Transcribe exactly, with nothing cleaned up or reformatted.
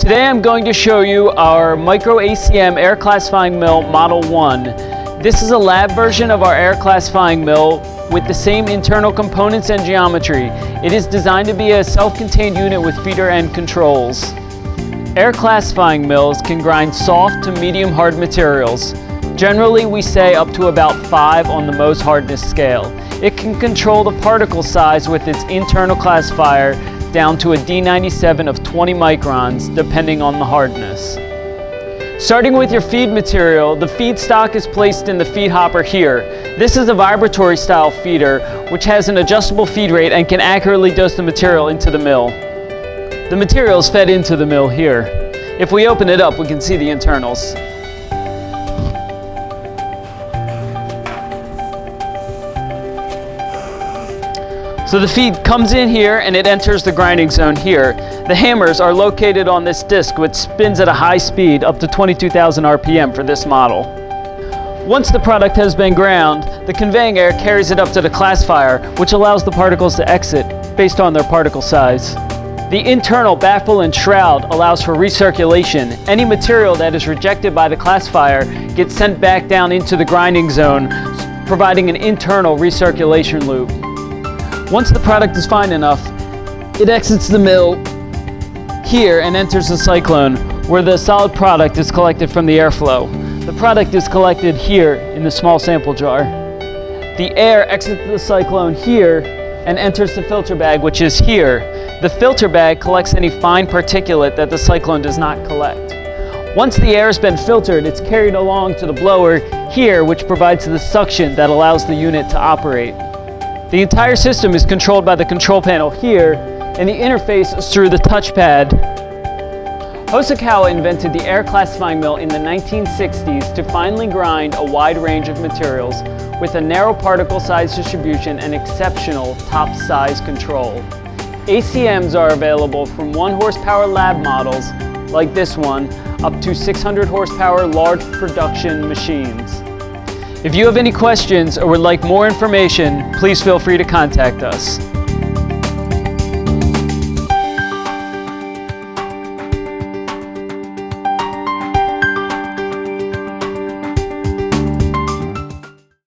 Today I'm going to show you our Micro A C M air classifying mill Model one. This is a lab version of our air classifying mill with the same internal components and geometry. It is designed to be a self-contained unit with feeder end controls. Air classifying mills can grind soft to medium hard materials. Generally, we say up to about five on the Mohs hardness scale. It can control the particle size with its internal classifier down to a D ninety-seven of twenty microns, depending on the hardness. Starting with your feed material, the feed stock is placed in the feed hopper here. This is a vibratory style feeder, which has an adjustable feed rate and can accurately dose the material into the mill. The material is fed into the mill here. If we open it up, we can see the internals. So the feed comes in here and it enters the grinding zone here. The hammers are located on this disc, which spins at a high speed up to twenty-two thousand R P M for this model. Once the product has been ground, the conveying air carries it up to the classifier, which allows the particles to exit based on their particle size. The internal baffle and shroud allows for recirculation. Any material that is rejected by the classifier gets sent back down into the grinding zone, providing an internal recirculation loop. Once the product is fine enough, it exits the mill here and enters the cyclone, where the solid product is collected from the airflow. The product is collected here in the small sample jar. The air exits the cyclone here and enters the filter bag, which is here. The filter bag collects any fine particulate that the cyclone does not collect. Once the air has been filtered, it's carried along to the blower here, which provides the suction that allows the unit to operate. The entire system is controlled by the control panel here, and the interface is through the touchpad. Hosokawa invented the air classifying mill in the nineteen sixties to finely grind a wide range of materials with a narrow particle size distribution and exceptional top size control. A C Ms are available from one horsepower lab models, like this one, up to six hundred horsepower large production machines. If you have any questions or would like more information, please feel free to contact us.